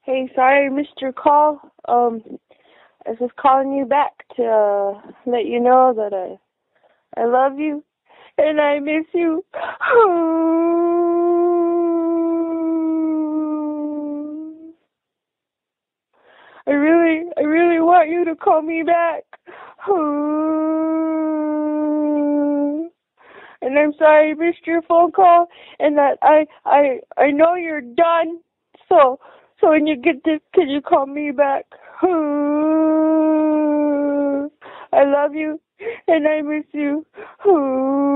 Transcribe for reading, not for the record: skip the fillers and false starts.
Hey, sorry I missed your call. I was just calling you back to let you know that I love you and I miss you. I really want you to call me back. And I'm sorry I missed your phone call and that I know you're done. So when you get this, can you call me back? I love you and I miss you.